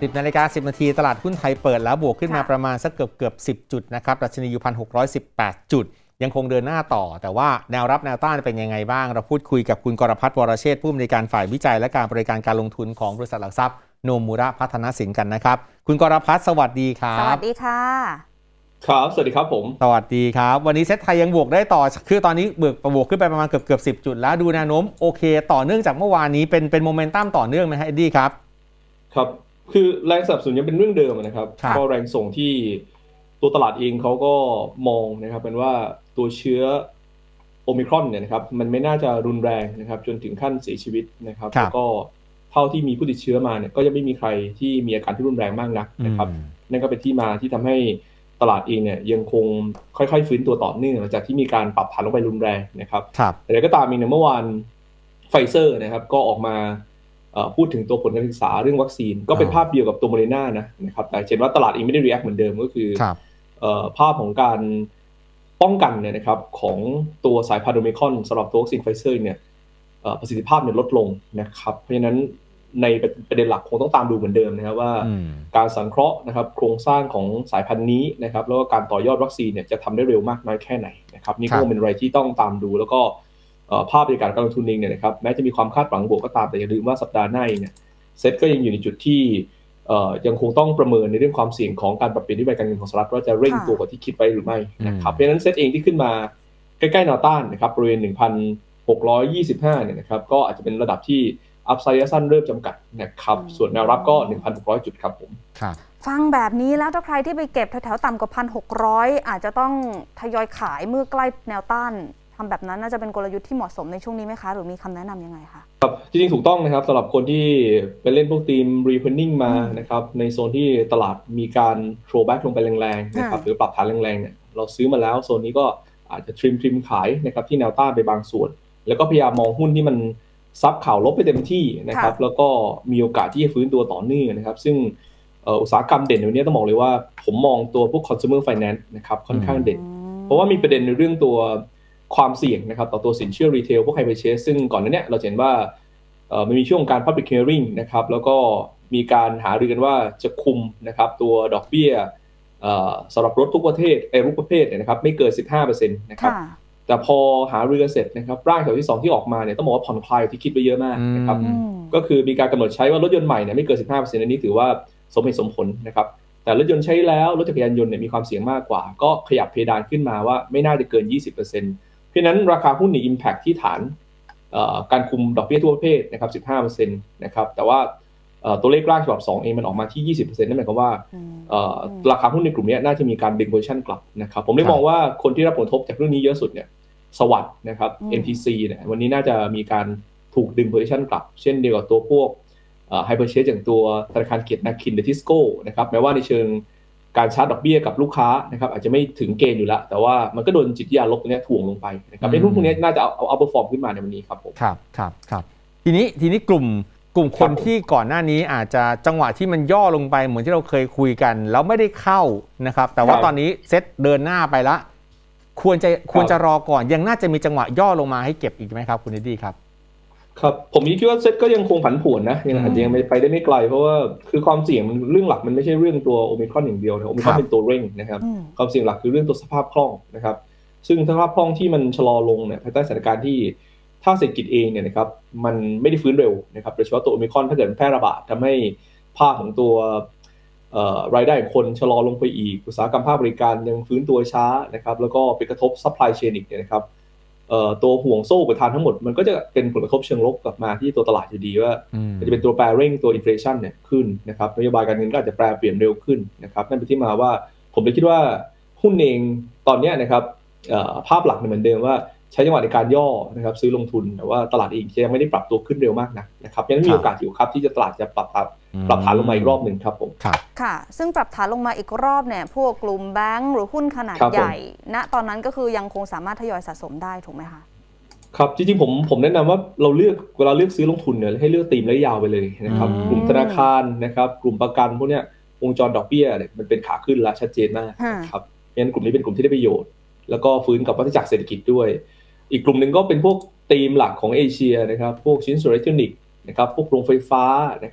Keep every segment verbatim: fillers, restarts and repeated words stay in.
สิบนาฬิกาสิบนาทีตลาดหุ้นไทยเปิดแล้วบวกขึ้นมาประมาณสักเกือบเกือบสิบจุดนะครับดัชนีอยู่ หนึ่งพันหกร้อยสิบแปด จุดยังคงเดินหน้าต่อแต่ว่าแนวรับแนวต้านเป็นยังไงบ้างเราพูดคุยกับคุณกรพัฒน์วรเชษฐ์ผู้อำนวยการฝ่ายวิจัยและการบริการการลงทุนของบริษัทหลักทรัพย์โนมูระพัฒนสินกันนะครับคุณกรพัฒน์สวัสดีครับสวัสดีค่ะครับสวัสดีครับผมสวัสดีครับวันนี้เซ็ตไทยยังบวกได้ต่อคือตอนนี้เบิกบวกขึ้นไปประมาณเกือบเกือบสิบจุดแล้วดูแนวโน้มโอเคต่อเนื่องจากเมื่อวานนี้เป็นเป็นโมเมนตัมต่อเนื่องไหมฮะเอ็ดดี้ครับครับคือแรงสนับสนุนยังเป็นเรื่องเดิมนะครับก็แรงส่งที่ตัวตลาดเองเขาก็มองนะครับเป็นว่าตัวเชื้อโอมิครอนเนี่ยนะครับมันไม่น่าจะรุนแรงนะครับจนถึงขั้นเสียชีวิตนะครับแล้วก็เท่าที่มีผู้ติดเชื้อมาเนี่ยก็ยังไม่มีใครที่มีอาการที่รุนแรงมากนักนะครับนั่นก็เป็นที่มาที่ทำให้ตลาดเองเนี่ยยังคงค่อยๆฟื้นตัวต่อเนื่องหลังจากที่มีการปรับฐานลงไปรุนแรงนะครับแต่ก็ตามมีในเมื่อวานไฟเซอร์นะครับก็ออกมาพูดถึงตัวผลการศึกษาเรื่องวัคซีนก็เป็นภาพเดียวกับตัวโมเดอร์นานะนะครับแต่เห็นว่าตลาดเองไม่ได้รีแอคเหมือนเดิมก็คือภาพของการป้องกันเนี่ยนะครับของตัวสายพันธุ์โอมิครอนสำหรับตัววัคซีนไฟเซอร์เนี่ยประสิทธิภาพเนี่ยลดลงนะครับเพราะฉะนั้นในประเด็นหลักคงต้องตามดูเหมือนเดิมนะครับว่าการสังเคราะห์นะครับโครงสร้างของสายพันธุ์นี้นะครับแล้วก็การต่อยอดวัคซีนเนี่ยจะทำได้เร็วมากน้อยแค่ไหนนะครับนี่ก็เป็นอะไรที่ต้องตามดูแล้วก็ภาพบรรยากาศการลงทุนเองเนี่ยนะครับแม้จะมีความคาดหวังบวกก็ตามแต่อย่าลืมว่าสัปดาห์หน้าเนี่ยเซ็ตก็ยังอยู่ในจุดที่ยังคงต้องประเมินในเรื่องความเสี่ยงของการปรับเปลี่ยนนโยบายการเงินของสหรัฐว่าจะเร่งตัวกว่าที่คิดไว้หรือไม่นะครับเพราะฉะนั้นเซ็ตเองที่ขึ้นมาใกล้ๆแนวต้านนะครับบริเวณ หนึ่งพันหกร้อยยี่สิบห้า เนี่ยนะครับก็อาจจะเป็นระดับที่อัพไซด์สั้นเริ่มจำกัดนะครับส่วนแนวรับก็ หนึ่งพันหกร้อย จุดครับผมฟังแบบนี้แล้วถ้าใครที่ไปเก็บแถวๆต่ำกว่า หนึ่งพันหกร้อย อาจจะต้องทยอยขายเมื่อใกล้แนวต้านทำแบบนั้นน่าจะเป็นกลยุทธ์ที่เหมาะสมในช่วงนี้ไหมคะหรือมีคำแนะนำยังไงคะครับจริงๆถูกต้องนะครับสำหรับคนที่ไปเล่นพวกทีม reopening มานะครับในโซนที่ตลาดมีการ throwback ลงไปแรงๆนะครับหรือปรับฐานแรงๆเนี่ยเราซื้อมาแล้วโซนนี้ก็อาจจะทริมทริมขายนะครับที่แนวต้านไปบางส่วนแล้วก็พยายามมองหุ้นที่มันซับข่าวลบไปเต็มที่นะครับแล้วก็มีโอกาสที่จะฟื้นตัวต่อเนื่องนะครับซึ่งอุตสาหกรรมเด่นในวันนี้ต้องบอกเลยว่าผมมองตัวพวก consumer finance นะครับค่อนข้างเด่นเพราะว่ามีประเด็นในเรื่องตัวความเสี่ยงนะครับต่อตัวสินเชื่อรีเทลพวก high purchase ซึ่งก่อนหน้านี้เราเห็นว่ามันมีช่วงการ public hearing นะครับแล้วก็มีการหารือกันว่าจะคุมนะครับตัวดอกเบี้ยสำหรับรถทุกประเภทไอ้ทุกประเภทเนี่ยนะครับไม่เกิน สิบห้าเปอร์เซ็นต์ นะครับแต่พอหารือกันเสร็จนะครับร่างฉบับที่สองที่ออกมาเนี่ยต้องบอกว่าผ่อนคลายที่คิดไปเยอะมากนะครับก็คือมีการกำหนดใช้ว่ารถยนต์ใหม่เนี่ยไม่เกิน สิบห้าเปอร์เซ็นต์ อันนี้ถือว่าสมเหตุสมผลนะครับแต่รถยนต์ใช้แล้วรถจักรยานยนต์เนี่ยมีความเสี่ยงมากกว่าก็ขยับเพดานขึ้นมาว่าไม่น่าจะเกิน ยี่สิบเปอร์เซ็นต์ เพราะฉะนั้นราคาหุ้นใน impact ที่ฐานการคุมดอกเบี้ยทั่วประเทศนะครับ สิบห้าเปอร์เซ็นต์ นะครับแต่ว่าตัวเลขร่างฉบับสองเองมันออกมาที่ ยี่สิบเปอร์เซ็นต์ นั่นหมายความว่าราคาหุ้นในกลุ่มนี้น่าจะมีการดึงโพซิชั่นกลับนะครับผมได้มองว่าคนที่รับผลกระทบจากเรื่องนี้เยอะสุดเนี่ยสวัสด์นะครับ เอ็ม ที ซี เนี่ยวันนี้น่าจะมีการถูกดึงโพซิชั่นกลับเช่นเดียวกับตัวพวกไฮเปอร์เชสอย่างตัวธนาคารเกียรตินาคินหรือทิสโก้นะครับแม้ว่าในเชิงการชาร์จดอกเบี้ยกับลูกค้านะครับอาจจะไม่ถึงเกณฑ์อยู่แล้วแต่ว่ามันก็โดนจิตวิทยาลบตรงนี้ถ่วงลงไปนะครับในหุ้นพวกนี้น่าจะเอาเอาเอาเปอร์ฟอร์มขึ้นมาในวันนี้ครับผมครับครับครับทีนี้ทีนี้กลุ่มกลุ่มคนที่ก่อนหน้านี้อาจจะจังหวะที่มันย่อลงไปเหมือนที่เราเคยคุยกันแล้วไม่ได้เข้านะครับแต่ว่าตอนนี้เซ็ตเดินหน้าไปละควรจะควรจะรอก่อนยังน่าจะมีจังหวะย่อลงมาให้เก็บอีกไหมครับคุณนิดดี้ครับครับผมคิดว่าเซ็ตก็ยังคงผันผวนนะยังอาจจะยังไปได้ไม่ไกลเพราะว่าคือความเสี่ยงมันเรื่องหลักมันไม่ใช่เรื่องตัวโอมิครอนอย่างเดียวนะโอมิครอนเป็นตัวเร่งนะครับความเสี่ยงหลักคือเรื่องตัวสภาพคล่องนะครับซึ่งสภาพคล่องที่มันชะลอลงเนี่ยภายใต้สถานการณ์ที่ถ้าเศรษฐกิจเองเนี่ยนะครับมันไม่ได้ฟื้นเร็วนะครับโดยเฉพาะตัวโอมิครอนถ้าเกิดแพร่ระบาดทำให้ภาพของตัวรายได้ของคนชะลอลงไปอีกอุตสาหกรรมภาคบริการยังฟื้นตัวช้านะครับแล้วก็ไปกระทบซัพพลายเชนอีกเนี่ยนะครับตัวห่วงโซ่อุปทานทั้งหมดมันก็จะเป็นผลกระทบเชิงลบกลับมาที่ตัวตลาดอยู่ดีว่าจะเป็นตัวแปรเร่งตัวอินเฟลชันเนี่ยขึ้นนะครับนโยบายการเงินก็อาจจะแปรเปลี่ยนเร็วขึ้นนะครับนั่นเป็นที่มาว่าผมเลยคิดว่าหุ้นเองตอนนี้นะครับภาพหลักเหมือนเดิมว่าใช้จังหวะในการย่อนะครับซื้อลงทุนแต่ว่าตลาดเองยังไม่ได้ปรับตัวขึ้นเร็วมากนะนะครับยังมีโอกาสอยู่ครับที่จะตลาดจะปรับปรับฐานลงมาอีกรอบหนึ่งครับผมค่ะซึ่งปรับฐานลงมาอีกรอบเนี่ยพวกกลุ่มแบงก์หรือหุ้นขนาดใหญ่ณตอนนั้นก็คือยังคงสามารถทยอยสะสมได้ถูกไหมคะครับจริงๆผมผมแนะนำว่าเราเลือกเวลาเลือกซื้อลงทุนเนี่ยให้เลือกธีมระยะยาวไปเลยนะครับกลุ่มธนาคารนะครับกลุ่มประกันพวกเนี้ยวงจรดอกเบี้ยเนี่ยมันเป็นขาขึ้นแล้วชัดเจนมากนะครับงั้นกลุ่มนี้เป็นกลุ่มที่ได้ประโยชน์แล้วก็ฟื้นกับวัฏจักรเศรษฐกิจด้วยอีกกลุ่มหนึ่งก็เป็นพวกธีมหลักของเอเชียนะครับพวกชิ้นส่วนอิเล็กทรอนิกส์นะครับพวกโรงไฟฟ้านะครับ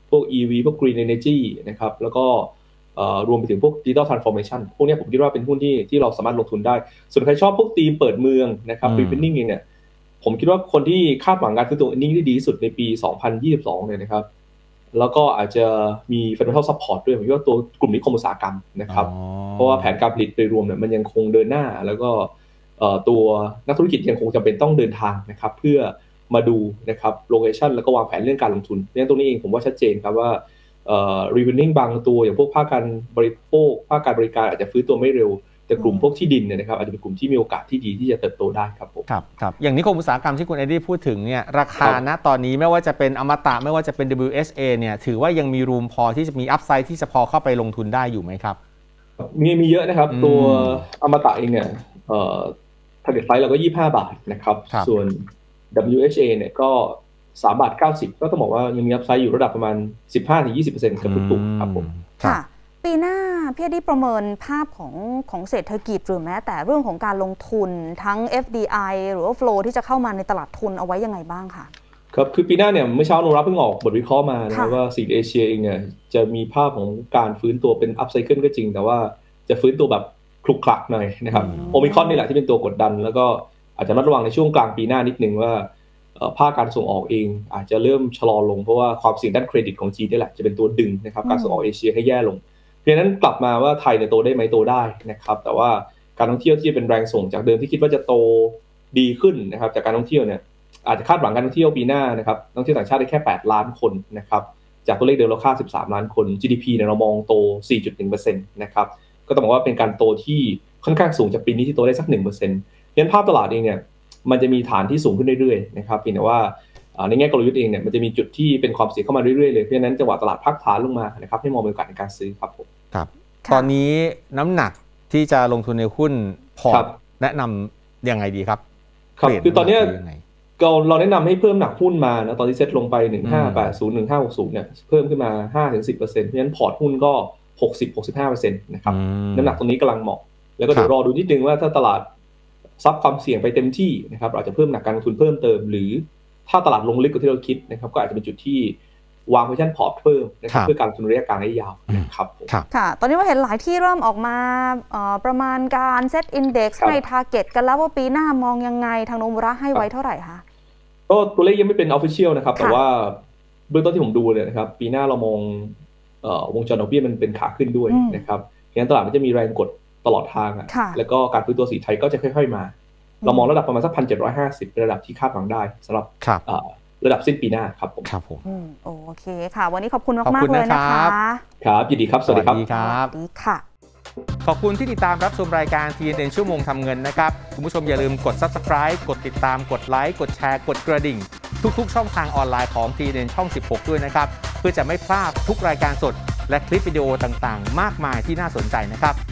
พวก อี วี พวก Green Energy นะครับแล้วก็รวมไปถึงพวก Digital Transformation พวกนี้ผมคิดว่าเป็นหุ้นที่ที่เราสามารถลงทุนได้ส่วนใครชอบพวกธีมเปิดเมืองนะครับ Reopening เองเนี่ยผมคิดว่าคนที่คาดหวังการฟื้นตัว earning ที่ดีที่สุดในปีสองพันยี่สิบสองเนี่ยนะครับแล้วก็อาจจะมี fundamental support ด้วยผมคิดว่าตัวกลุ่มนิคมอุตสาหกรรมนะครับเพราะว่าแผนการผลิตโดยรวมเนี่ยมันยังคงเดินหน้าแล้วก็ตัวนักธุรกิจยังคงจำเป็นต้องเดินทางนะครับเพื่อมาดูนะครับโลเคชั่นแล้วก็วางแผนเรื่องการลงทุนเพราะฉะนั้นตรงนี้เองผมว่าชัดเจนครับว่าเอ่อ reopening บางตัวอย่างพวกภาคการบริโภคภาคการบริการอาจจะฟื้นตัวไม่เร็วแต่กลุ่มพวกที่ดินเนี่ยนะครับอาจจะเป็นกลุ่มที่มีโอกาสที่ดีที่จะเติบโตได้ครับผมครับครับอย่างนิคมอุตสาหกรรมที่คุณเอ็ดดี้พูดถึงเนี่ยราคาณตอนนี้ไม่ว่าจะเป็นอมตะไม่ว่าจะเป็น ดับเบิลยู เอช เอ เนี่ยถือว่ายังมีรูมพอที่จะมีอัพไซด์ที่จะพอเข้าไปลงทุนได้อยู่ไหมครับมีมีเยอะนะครับตัวอมตะเองเนี่ยเอ่อ target price เราก็ยี่สิบห้าบาทนะครับส่วน ดับเบิลยู เอช เอ เนี่ยก็สามบาทเก้าสิบก็ต้องบอกว่ายังมีอัพไซด์อยู่ระดับประมาณ สิบห้าถึงยี่สิบเปอร์เซ็นต์ กับทุกกลุ่มครับผมค่ะปีหน้าพี่ได้ประเมินภาพของของเศรษฐกิจหรือแม้แต่เรื่องของการลงทุนทั้ง เอฟ ดี ไอ หรือว่า flow ที่จะเข้ามาในตลาดทุนเอาไว้ยังไงบ้างคะครับคือปีหน้าเนี่ยเมื่อเช้าโนราเพิ่งออกบทวิเคราะห์มานะว่าซีเอเชียเองเนี่ยจะมีภาพของการฟื้นตัวเป็นอัพไซเคิลก็จริงแต่ว่าจะฟื้นตัวแบบคลุกคลักหน่อยนะครับโอมิครอนนี่แหละที่เป็นตัวกดดันแล้วก็อาจจะระวังในช่วงกลางปีหน้านิดนึงว่าภาคการส่งออกเองอาจจะเริ่มชะลอลงเพราะว่าความเสี่ยงด้านเครดิตของจีนนี่แหละจะเป็นตัวดึงนะครับการส่งออกเอเชียให้แย่ลงเพราะฉะนั้นกลับมาว่าไทยเนี่ยโตได้ไหมโตได้นะครับแต่ว่าการท่องเที่ยวที่เป็นแรงส่งจากเดิมที่คิดว่าจะโตดีขึ้นนะครับจากการท่องเที่ยวเนี่ยอาจจะคาดหวังการท่องเที่ยวปีหน้านะครับนักท่องเที่ยวต่างชาติได้แค่แปดล้านคนนะครับจากตัวเลขเดิมเราคาดสิบสามล้านคน จี ดี พี เนี่ยเรามองโต สี่จุดหนึ่งเปอร์เซ็นต์ นะครับก็ต้องบอกว่าเป็นการโตที่ค่อนข้างสูงจากปีนี้ที่โตได้สัก หนึ่งเปอร์เซ็นต์ เพราะฉะนั้นภาพตลาดเองเนี่ยมันจะมีฐานที่สูงขึ้นเรื่อยๆนะครับเพียงแต่ว่าในแง่กลยุทธ์เองเนี่ยมันจะมีจุดที่เป็นความเสี่ยงเข้ามาเรื่อยๆเลยเพราะฉะนั้นจังหวะตลาดพักฐานลงมานะครับให้มองเป็นโอกาสในการซื้อครับผมครับตอนนี้น้ำหนักที่จะลงทุนในหุ้นพอร์ตแนะนำยังไงดีครับครับคือตอนนี้เราเราแนะนำให้เพิ่มหนักหุ้นมานะตอนที่เซ็ตลงไปหนึ่งพันห้าร้อยแปดสิบ หนึ่งพันห้าร้อยหกสิบเนี่ยเพิ่มขึ้นมา ห้าถึงสิบเปอร์เซ็นต์ เพราะฉะนั้นพอร์ตหุ้นก็หกสิบ หกสิบห้าเปอร์เซ็นต์ นะครับน้ำหนักตรงนี้กำลังเหมาะแล้วก็เดี๋ยวรอดูนิดนึงว่าถ้าตลาดซับความเสี่ยงไปเต็มที่นะครับอาจจะเพิ่มหนักการลงทุนเพิ่มเติมหรือถ้าตลาดลงลึกกว่าที่เราคิดนะครับก็อาจจะเป็นจุดที่วางโพซิชั่นพอร์ตเพิ่มนะครับเพื่อการลงทุนระยะกลางระยะยาวนะครับค่ะตอนนี้ว่าเห็นหลายที่เริ่มออกมาประมาณการเซตอินเด็กซ์ให้ทาร์เก็ตกันแล้วว่าปีหน้ามองยังไงทางโนมุระให้ไว้เท่าไหร่คะก็ตัวเลขยังไม่เป็น official นะครับแต่ว่าเบื้องต้นที่ผมดูเลยนะครับปีหน้าเรามองวงจรดอกเบี้ยมันเป็นขาขึ้นด้วยนะครับเพราะฉะนั้นตลาดมันจะมีแรงกดตลอดทางอ่ะแล้วก็การฟื้นตัวสีไทยก็จะค่อยๆมาเรามองระดับประมาณสัก หนึ่งพันเจ็ดร้อยห้าสิบ เป็นระดับที่คาดหวังได้สำหรับระดับสิ้นปีหน้าครับผมครับผมโอเคค่ะวันนี้ขอบคุณมากๆเลยนะคะครับยินดีครับสวัสดีครับสวัสดีครับสวัสดีค่ะขอบคุณที่ติดตามรับชมรายการ ที เอ็น เอ็น ชั่วโมงทำเงินนะครับคุณผู้ชมอย่าลืมกด ซับสไครบ์ กดติดตามกดไลค์กดแชร์กดกระดิ่งทุกๆช่องทางออนไลน์ของ ที เอ็น เอ็น ช่องสิบหกด้วยนะครับเพื่อจะไม่พลาดทุกรายการสดและคลิปวิดีโอต่างๆมากมายที่น่าสนใจนะครับ